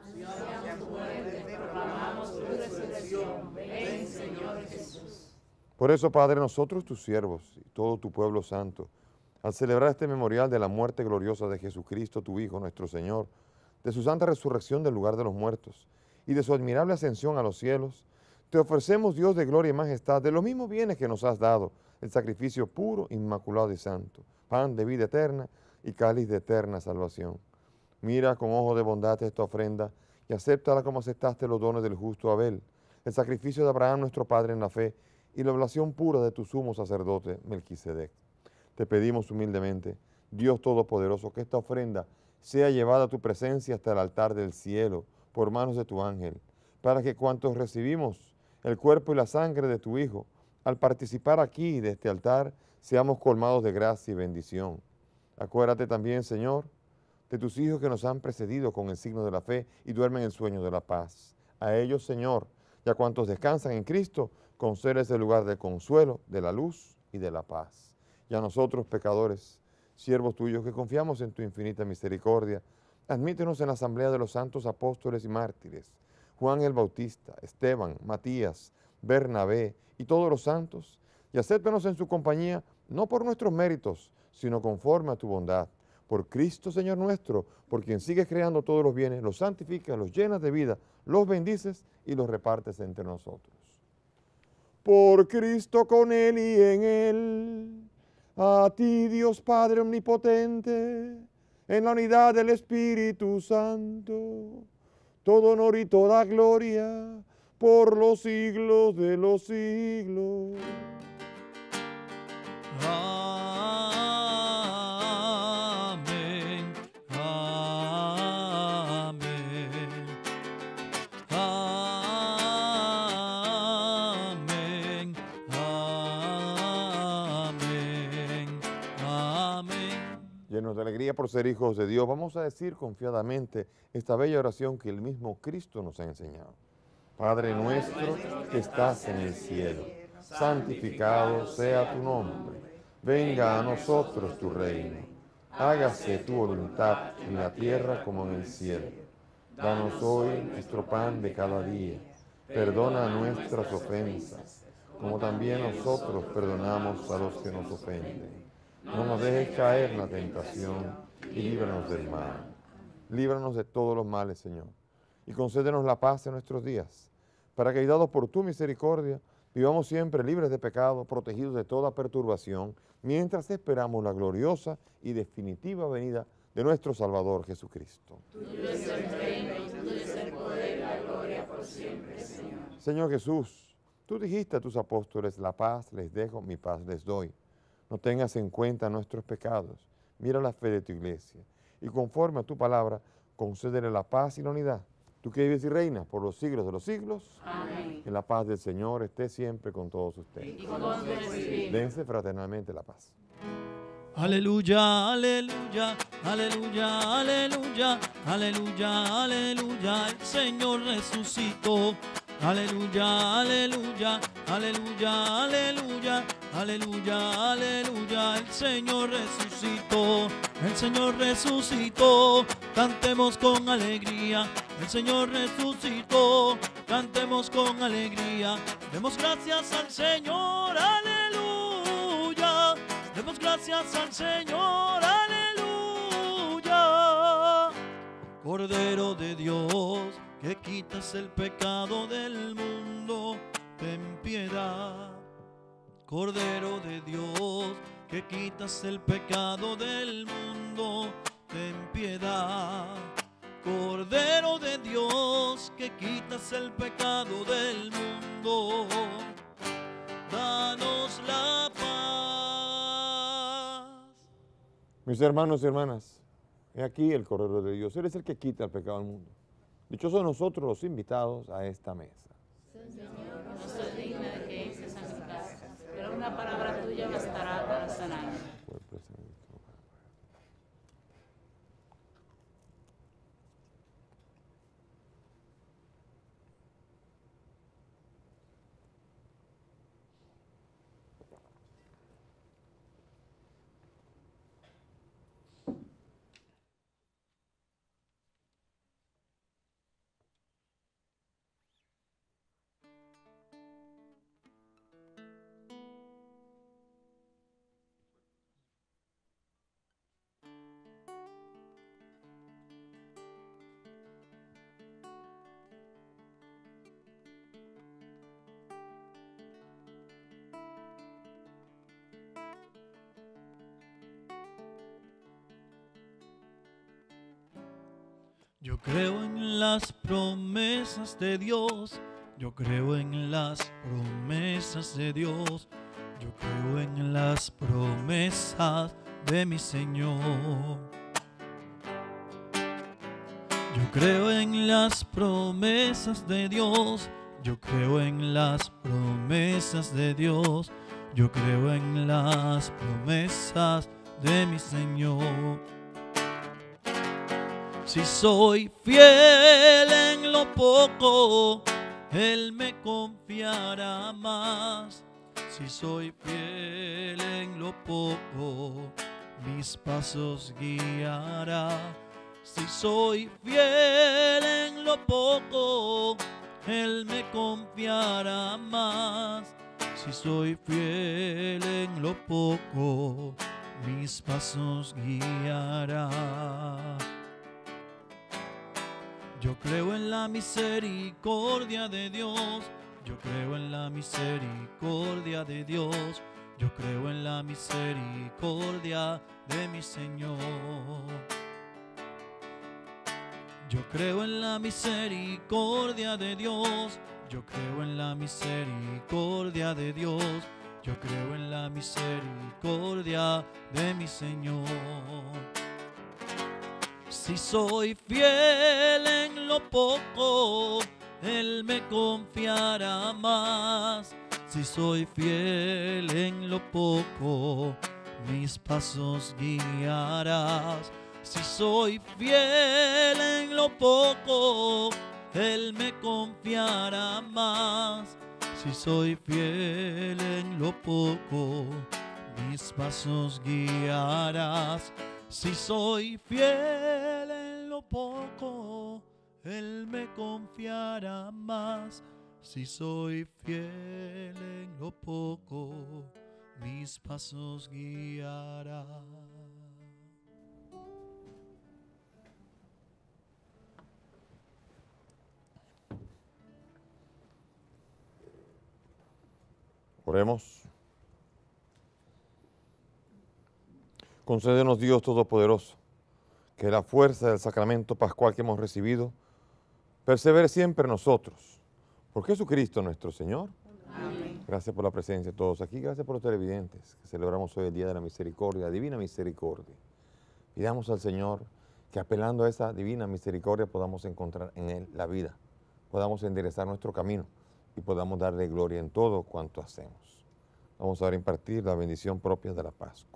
Por eso, Padre, nosotros tus siervos y todo tu pueblo santo, al celebrar este memorial de la muerte gloriosa de Jesucristo, tu Hijo, nuestro Señor, de su santa resurrección del lugar de los muertos y de su admirable ascensión a los cielos, te ofrecemos, Dios de gloria y majestad, de los mismos bienes que nos has dado, el sacrificio puro, inmaculado y santo, pan de vida eterna y cáliz de eterna salvación. Mira con ojo de bondad esta ofrenda y acéptala como aceptaste los dones del justo Abel, el sacrificio de Abraham nuestro Padre en la fe y la oblación pura de tu sumo sacerdote Melquisedec. Te pedimos humildemente, Dios Todopoderoso, que esta ofrenda sea llevada a tu presencia hasta el altar del cielo por manos de tu ángel, para que cuantos recibimos el cuerpo y la sangre de tu Hijo, al participar aquí de este altar, seamos colmados de gracia y bendición. Acuérdate también, Señor, de tus hijos que nos han precedido con el signo de la fe y duermen el sueño de la paz. A ellos, Señor, y a cuantos descansan en Cristo, concédeles el lugar de consuelo, de la luz y de la paz. Y a nosotros, pecadores, siervos tuyos que confiamos en tu infinita misericordia, admítenos en la asamblea de los santos apóstoles y mártires, Juan el Bautista, Esteban, Matías, Bernabé y todos los santos, y acéptanos en su compañía, no por nuestros méritos, sino conforme a tu bondad. Por Cristo, Señor nuestro, por quien sigues creando todos los bienes, los santificas, los llenas de vida, los bendices y los repartes entre nosotros. Por Cristo, con Él y en Él, a ti, Dios Padre omnipotente, en la unidad del Espíritu Santo, todo honor y toda gloria, por los siglos de los siglos. Amén, amén, amén, amén, amén. Llenos de alegría por ser hijos de Dios, vamos a decir confiadamente esta bella oración que el mismo Cristo nos ha enseñado. Padre nuestro que estás en el cielo, santificado sea tu nombre. Venga a nosotros tu reino. Hágase tu voluntad en la tierra como en el cielo. Danos hoy nuestro pan de cada día. Perdona nuestras ofensas, como también nosotros perdonamos a los que nos ofenden. No nos dejes caer en la tentación y líbranos del mal. Líbranos de todos los males, Señor, y concédenos la paz en nuestros días, para que, ayudados por tu misericordia, vivamos siempre libres de pecado, protegidos de toda perturbación, mientras esperamos la gloriosa y definitiva venida de nuestro Salvador Jesucristo. Tuyo es el reino, tuyo es el poder y la gloria por siempre, Señor. Señor Jesús, tú dijiste a tus apóstoles, la paz les dejo, mi paz les doy. No tengas en cuenta nuestros pecados, mira la fe de tu iglesia, y conforme a tu palabra, concédele la paz y la unidad. Tú que vives y reinas por los siglos de los siglos. Amén. Que la paz del Señor esté siempre con todos ustedes. Y con tu espíritu. Dense fraternalmente la paz. Aleluya, aleluya, aleluya, aleluya, aleluya, aleluya, el Señor resucitó. Aleluya, aleluya, aleluya, aleluya, aleluya, aleluya, el Señor resucitó, el Señor resucitó, cantemos con alegría, el Señor resucitó, cantemos con alegría, demos gracias al Señor, aleluya, demos gracias al Señor, aleluya, Cordero de Dios, que quitas el pecado del mundo, ten piedad. Cordero de Dios, que quitas el pecado del mundo, ten piedad. Cordero de Dios, que quitas el pecado del mundo, danos la paz. Mis hermanos y hermanas, he aquí el Cordero de Dios. Él es el que quita el pecado del mundo. Dichosos nosotros los invitados a esta mesa. Señor, no soy digna de que entres a mi casa, pero una palabra tuya bastará para sanarme. Yo creo en las promesas de Dios, yo creo en las promesas de Dios, yo creo en las promesas de mi Señor. Yo creo en las promesas de Dios, yo creo en las promesas de Dios, yo creo en las promesas de mi Señor. Si soy fiel en lo poco, Él me confiará más. Si soy fiel en lo poco, mis pasos guiará. Si soy fiel en lo poco, Él me confiará más. Si soy fiel en lo poco, mis pasos guiará. Yo creo en la misericordia de Dios. Yo creo en la misericordia de Dios. Yo creo en la misericordia de mi Señor. Yo creo en la misericordia de Dios. Yo creo en la misericordia de Dios. Yo creo en la misericordia de mi Señor. Si soy fiel en lo poco, Él me confiará más. Si soy fiel en lo poco, mis pasos guiarás. Si soy fiel en lo poco, Él me confiará más. Si soy fiel en lo poco, mis pasos guiarás. Si soy fiel en lo poco, Él me confiará más. Si soy fiel en lo poco, mis pasos guiará. Oremos. Concédenos, Dios Todopoderoso, que la fuerza del sacramento pascual que hemos recibido persevere siempre en nosotros. Por Jesucristo nuestro Señor. Amén. Gracias por la presencia de todos aquí. Gracias por los televidentes que celebramos hoy el Día de la Misericordia, la Divina Misericordia. Pidamos al Señor que apelando a esa divina misericordia podamos encontrar en Él la vida, podamos enderezar nuestro camino y podamos darle gloria en todo cuanto hacemos. Vamos ahora a impartir la bendición propia de la Pascua.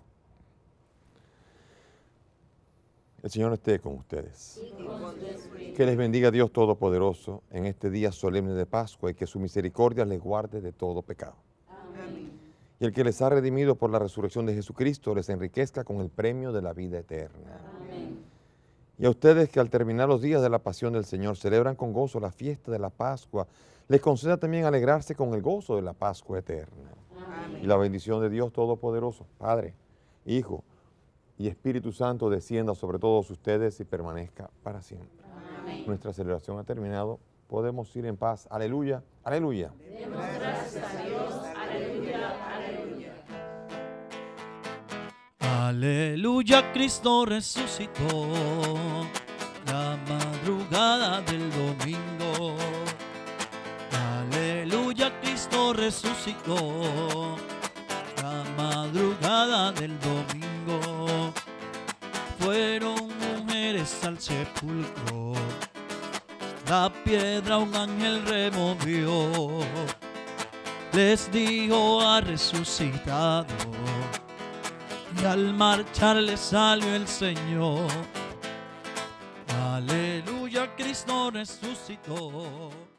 El Señor esté con ustedes. Que les bendiga Dios Todopoderoso en este día solemne de Pascua y que su misericordia les guarde de todo pecado. Amén. Y el que les ha redimido por la resurrección de Jesucristo les enriquezca con el premio de la vida eterna. Amén. Y a ustedes que al terminar los días de la pasión del Señor celebran con gozo la fiesta de la Pascua, les conceda también alegrarse con el gozo de la Pascua eterna. Amén. Y la bendición de Dios Todopoderoso, Padre, Hijo y Espíritu Santo descienda sobre todos ustedes y permanezca para siempre. Amén. Nuestra celebración ha terminado. Podemos ir en paz. Aleluya, aleluya. Demos gracias a Dios. Aleluya, aleluya. Aleluya, Cristo resucitó la madrugada del domingo. Aleluya, Cristo resucitó la madrugada del domingo. Fueron mujeres al sepulcro, la piedra un ángel removió, les dijo ha resucitado, y al marchar les salió el Señor. Aleluya, Cristo resucitó.